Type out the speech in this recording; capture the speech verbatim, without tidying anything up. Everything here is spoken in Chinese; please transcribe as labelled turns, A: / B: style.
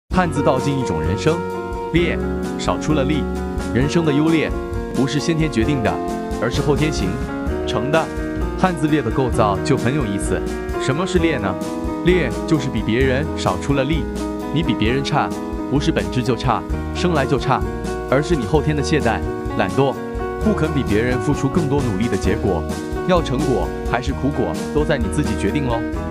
A: 汉字道尽一种人生，劣少出了力。人生的优劣不是先天决定的，而是后天形成的。汉字劣的构造就很有意思。什么是劣呢？劣就是比别人少出了力。你比别人差，不是本质就差，生来就差，而是你后天的懈怠、懒惰，不肯比别人付出更多努力的结果。要成果还是苦果，都在你自己决定喽。